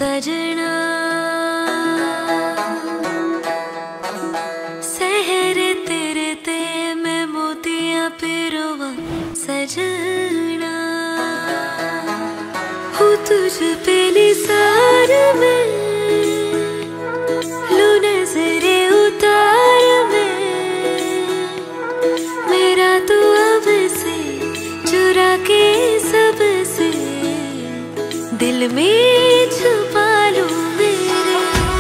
सजना सहर तेरे ते मैं मोतियां पिरोवा सजना हूँ तुझ पे निसार में लू नजरे उतार में मेरा तू अब से चुरा के सबसे दिल में छुपा लूं मेरे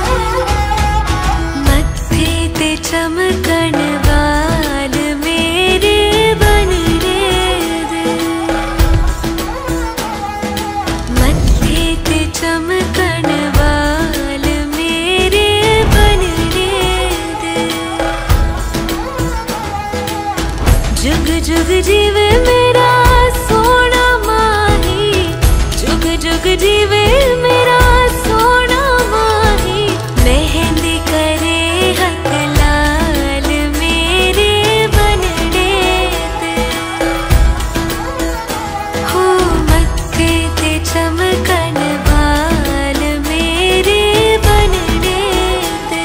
मत्थे ते चमकन वाल मेरे बन दे मत्थे ते चमकन वाल मेरे बन दे जुग जुग जीवे मेरा सोना माही जुग जुग जीवे मेरा सोना माही मेहंदी करे हक लाल मेरे बनने दे हो मत्थे ते चमकन वाल मेरे बनने दे।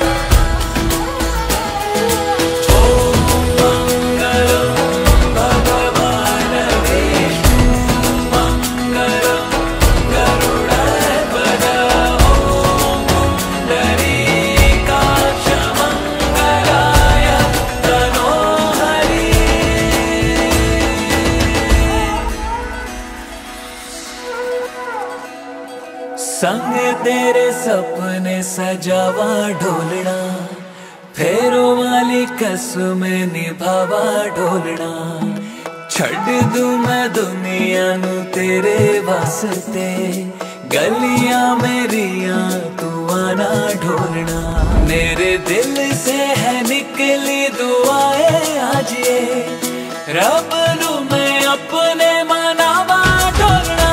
संग तेरे सपने सजावा ढोलना फेरों वाली कसम निभावा ढोलना छड़ दूं मैं दुनिया नू तेरे वास्ते गलियां मेरियां तू आना ढोलना मेरे दिल से है निकली दुआएं आज ये रब नू मैं अपने मनावा ढोलना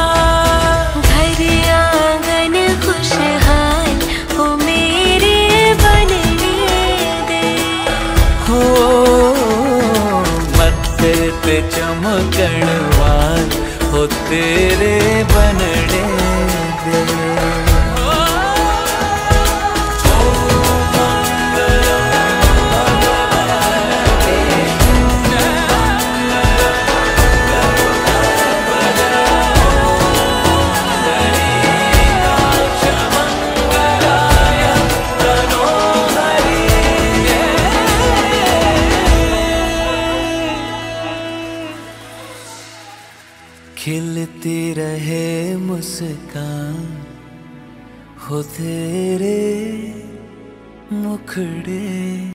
ते चमकण वाल हो तेरे बनने दे। खिलती रहे मुस्कान हो तेरे मुखड़े।